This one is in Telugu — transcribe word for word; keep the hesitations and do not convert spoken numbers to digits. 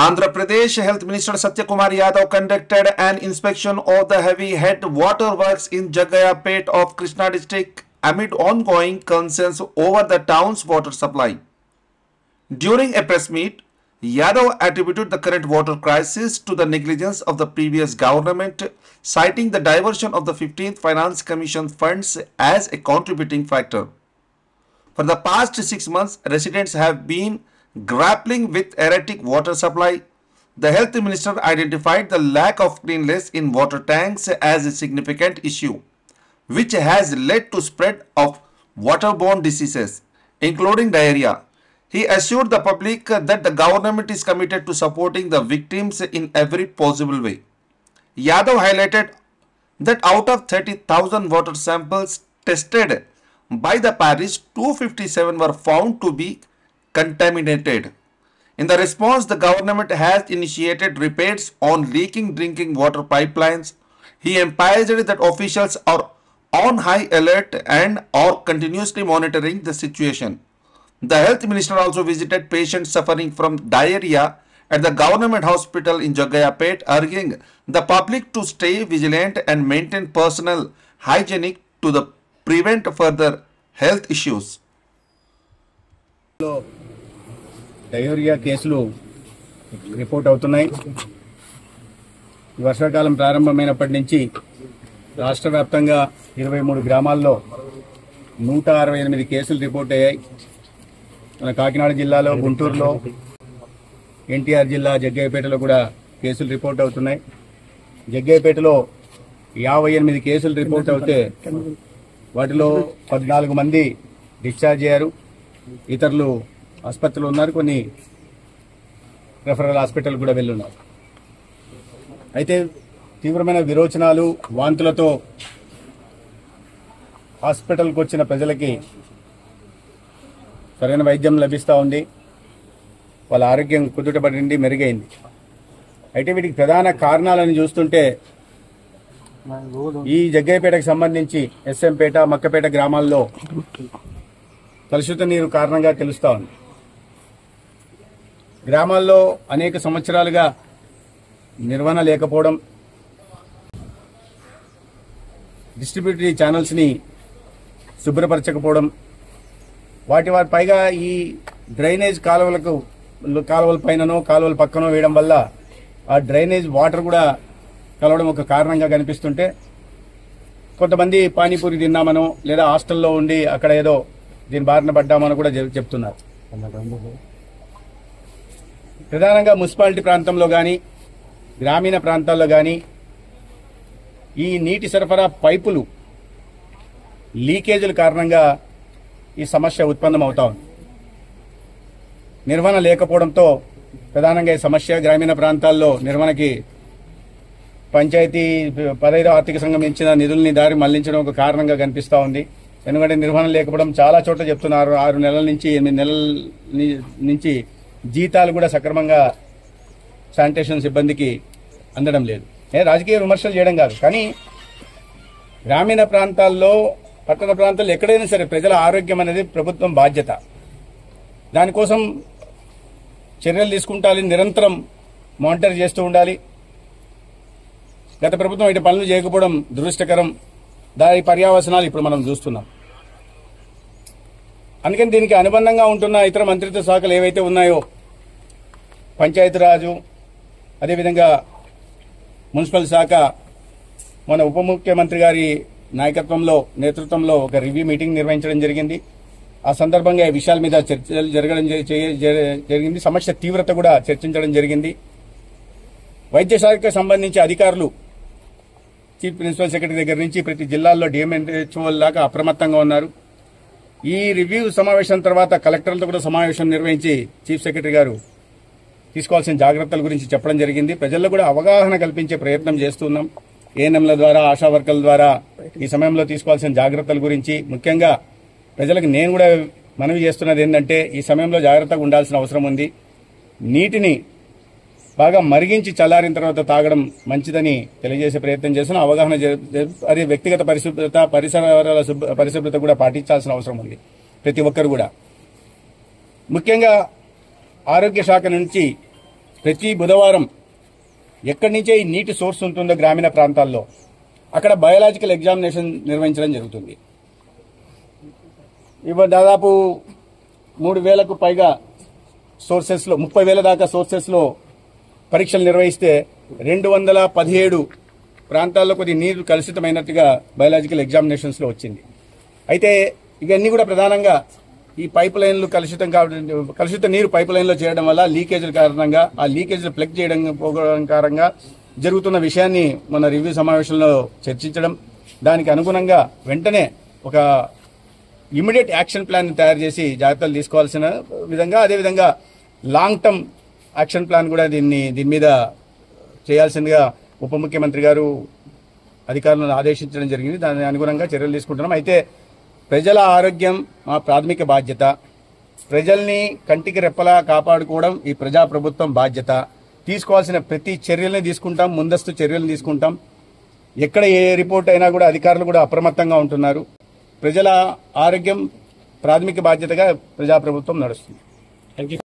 Andhra Pradesh Health Minister Satyakumar Yadav conducted an inspection of the heavy head water works in Jaggayapet of Krishna district amid ongoing concerns over the town's water supply. During a press meet, Yadav attributed the current water crisis to the negligence of the previous government, citing the diversion of the fifteenth Finance Commission funds as a contributing factor. For the past six months, residents have been grappling with erratic water supply. The health minister identified the lack of cleanliness in water tanks as a significant issue, which has led to spread of waterborne diseases, including diarrhea. He assured the public that the government is committed to supporting the victims in every possible way. Yadav highlighted that out of thirty thousand water samples tested by the parish, two hundred fifty-seven were found to be contaminated. In the response, the government has initiated repairs on leaking drinking water pipelines. He emphasized that officials are on high alert and are continuously monitoring the situation. The health minister also visited patients suffering from diarrhea at the government hospital in Jaggayapet, urging the public to stay vigilant and maintain personal hygiene to the prevent further health issues. Diarrhoea కేసులు రిపోర్ట్ అవుతున్నాయి. వర్షాకాలం ప్రారంభమైనప్పటి నుంచి రాష్ట్ర వ్యాప్తంగా ఇరవై మూడు గ్రామాల్లో నూట అరవై ఎనిమిది కేసులు రిపోర్ట్ అయ్యాయి. మన కాకినాడ జిల్లాలో, గుంటూరులో, ఎన్టీఆర్ జిల్లా జగ్గయ్యపేటలో కూడా కేసులు రిపోర్ట్ అవుతున్నాయి. జగ్గయ్యపేటలో యాభై ఎనిమిది కేసులు రిపోర్ట్ అవుతే వాటిలో పద్నాలుగు మంది డిశ్చార్జ్ అయ్యారు. ఇతరులు ఆసుపత్రిలో ఉన్నారు, కొన్ని రెఫరల్ హాస్పిటల్ కూడా వెళ్ళున్నారు. అయితే తీవ్రమైన విరోచనాలు, వాంతులతో హాస్పిటల్కి వచ్చిన ప్రజలకి సరైన వైద్యం లభిస్తూ ఉంది. వాళ్ళ ఆరోగ్యం కుదుటపడింది, మెరుగైంది. అయితే వీటికి ప్రధాన కారణాలను చూస్తుంటే ఈ జగ్గయ్యపేటకు సంబంధించి ఎస్ఎంపేట, మక్కపేట గ్రామాల్లో కలుషిత నీరు కారణంగా తెలుస్తూ ఉంది. గ్రామాల్లో అనేక సంవత్సరాలుగా నిర్వహణ లేకపోవడం, డిస్ట్రిబ్యూటరీ ఛానల్స్ ని శుభ్రపరచకపోవడం, వాటి వారి పైగా ఈ డ్రైనేజ్ కాలువలకు కాలువల పైననో కాలువల పక్కనో వేయడం వల్ల ఆ డ్రైనేజ్ వాటర్ కూడా కలవడం ఒక కారణంగా కనిపిస్తుంటే, కొంతమంది పానీపూరి తిన్నామనో లేదా హాస్టల్లో ఉండి అక్కడ ఏదో దీని బారిన పడ్డామని కూడా చెప్తున్నారు. ప్రధానంగా మున్సిపాలిటీ ప్రాంతంలో కానీ, గ్రామీణ ప్రాంతాల్లో కానీ ఈ నీటి సరఫరా పైపులు లీకేజీల కారణంగా ఈ సమస్య ఉత్పన్నమవుతా ఉంది. నిర్వహణ లేకపోవడంతో ప్రధానంగా ఈ సమస్య గ్రామీణ ప్రాంతాల్లో నిర్వహణకి పంచాయతీ పదహైదు ఆర్థిక సంఘం ఇచ్చిన నిధుల్ని దారి మళ్లించడం ఒక కారణంగా కనిపిస్తూ ఉంది. ఎందుకంటే నిర్వహణ లేకపోవడం చాలా చోట్ల చెప్తున్నారు. ఆరు నెలల నుంచి ఎనిమిది నెలల నుంచి జీతాలు కూడా సక్రమంగా శానిటేషన్ సిబ్బందికి అందడం లేదు. రాజకీయ విమర్శలు చేయడం కాదు, కానీ గ్రామీణ ప్రాంతాల్లో, పట్టణ ప్రాంతాల్లో ఎక్కడైనా సరే ప్రజల ఆరోగ్యం అనేది ప్రభుత్వం బాధ్యత. దానికోసం చర్యలు తీసుకుంటాలి, నిరంతరం మానిటర్ చేస్తూ ఉండాలి. గత ప్రభుత్వం ఇటు పనులు చేయకపోవడం దురదృష్టకరం. దాని పర్యావసనాలు ఇప్పుడు మనం చూస్తున్నాం. అందుకని దీనికి అనుబంధంగా ఉంటున్న ఇతర మంత్రిత్వ శాఖలు ఏవైతే ఉన్నాయో, పంచాయతీరాజు, అదేవిధంగా మున్సిపల్ శాఖ, మన ఉప ముఖ్యమంత్రి గారి నాయకత్వంలో, నేతృత్వంలో ఒక రివ్యూ మీటింగ్ నిర్వహించడం జరిగింది. ఆ సందర్భంగా ఈ విషయాల మీద చర్చలు జరగడం జరిగింది. సమస్య తీవ్రత కూడా చర్చించడం జరిగింది. వైద్య శాఖకు సంబంధించి అధికారులు చీఫ్ ప్రిన్సిపల్ సెక్రటరీ దగ్గర నుంచి ప్రతి జిల్లాల్లో డిఎంహెచ్ఓ లాగా అప్రమత్తంగా ఉన్నారు. ఈ రివ్యూ సమావేశం తర్వాత కలెక్టర్లతో కూడా సమావేశం నిర్వహించి చీఫ్ సెక్రటరీ గారు తీసుకోవాల్సిన జాగ్రత్తల గురించి చెప్పడం జరిగింది. ప్రజల్లో కూడా అవగాహన కల్పించే ప్రయత్నం చేస్తున్నాం. ఏఎన్ఎంల ద్వారా, ఆశా వర్కర్ల ద్వారా ఈ సమయంలో తీసుకోవాల్సిన జాగ్రత్తల గురించి ముఖ్యంగా ప్రజలకు నేను కూడా మనవి చేస్తున్నది ఏంటంటే, ఈ సమయంలో జాగ్రత్తగా ఉండాల్సిన అవసరం ఉంది. నీటిని బాగా మరిగించి చల్లారిన తర్వాత తాగడం మంచిదని తెలియజేసే ప్రయత్నం చేస్తున్నాం. అవగాహన అదే వ్యక్తిగత పరిశుభ్రత, పరిసరాల పరిశుభ్రత కూడా పాటించాల్సిన అవసరం ఉంది ప్రతి ఒక్కరు కూడా. ముఖ్యంగా ఆరోగ్య శాఖ నుంచి ప్రతి బుధవారం ఎక్కడి నుంచే ఈ నీటి సోర్స్ ఉంటుందో గ్రామీణ ప్రాంతాల్లో అక్కడ బయోలాజికల్ ఎగ్జామినేషన్ నిర్వహించడం జరుగుతుంది. ఇవ దాదాపు మూడు వేలకు పైగా సోర్సెస్లో ముప్పై వేల దాకా సోర్సెస్లో పరీక్షలు నిర్వహిస్తే రెండు వందల పదిహేడు ప్రాంతాల్లో కొద్ది నీరు కలుషితమైనట్టుగా బయోలాజికల్ ఎగ్జామినేషన్స్లో వచ్చింది. అయితే ఇవన్నీ కూడా ప్రధానంగా ఈ పైప్ లైన్లు కలుషితం కావడం, కలుషిత నీరు పైప్ లైన్లో చేయడం వల్ల లీకేజీల కారణంగా ఆ లీకేజీలు ప్లగ్ చేయడం పోవడం కారణంగా జరుగుతున్న విషయాన్ని మన రివ్యూ సమావేశంలో చర్చించడం, దానికి అనుగుణంగా వెంటనే ఒక ఇమీడియట్ యాక్షన్ ప్లాన్ తయారు చేసి జాగ్రత్తలు తీసుకోవాల్సిన విధంగా, అదేవిధంగా లాంగ్ టర్మ్ యాక్షన్ ప్లాన్ కూడా దీన్ని దీని మీద చేయాల్సిందిగా ఉప ముఖ్యమంత్రి గారు అధికారులను ఆదేశించడం జరిగింది. దాని అనుగుణంగా చర్యలు తీసుకుంటున్నాం. అయితే ప్రజల ఆరోగ్యం మా ప్రాథమిక బాధ్యత. ప్రజల్ని కంటికి రెప్పలా కాపాడుకోవడం ఈ ప్రజాప్రభుత్వం బాధ్యత. తీసుకోవాల్సిన ప్రతి చర్యల్ని తీసుకుంటాం, ముందస్తు చర్యలు తీసుకుంటాం. ఎక్కడ ఏ రిపోర్ట్ అయినా కూడా అధికారులు కూడా అప్రమత్తంగా ఉంటున్నారు. ప్రజల ఆరోగ్యం ప్రాథమిక బాధ్యతగా ప్రజాప్రభుత్వం నడుస్తుంది.